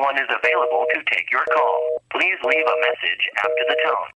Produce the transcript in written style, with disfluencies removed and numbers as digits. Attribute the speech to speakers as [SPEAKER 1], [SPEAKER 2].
[SPEAKER 1] one is available to take your call. Please leave a message after the tone.